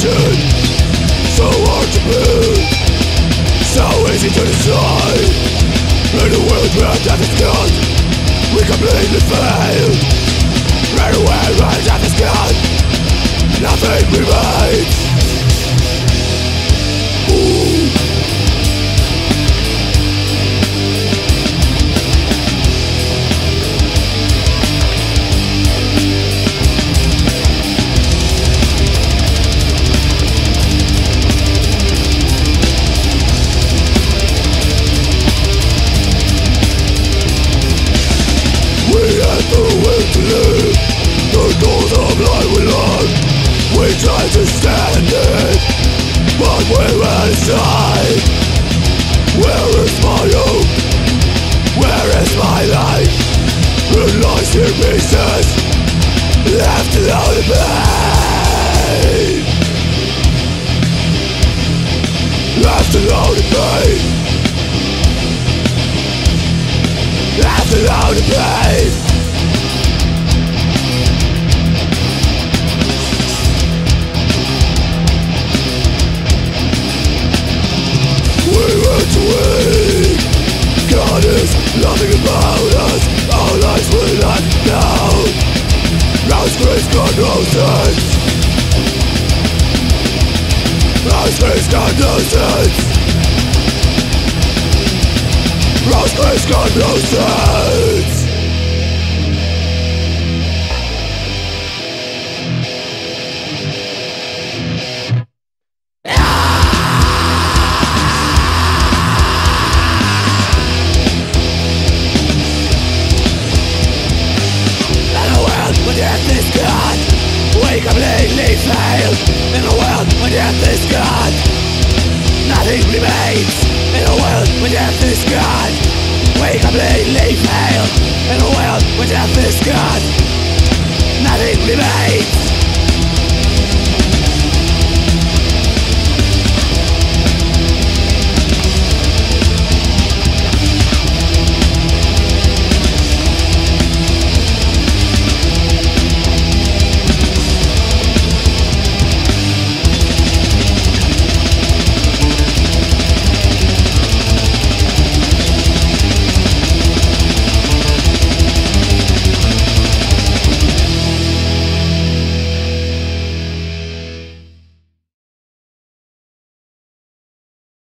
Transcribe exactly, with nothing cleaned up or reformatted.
passion, so hard to prove, so easy to decide. In a world where death is gone, we completely failed. Right away, when death is gone, nothing remains. Ooh. The will to live, the doors of life we love. We try to stand it, but we're inside. Where is my hope? Where is my life? It lies in pieces, left without a pain. Left without a pain. Left without a pain. God is nothing about us. Our lives will not know. Our grace got no sense. Our grace got no sense. Our grace got no sense.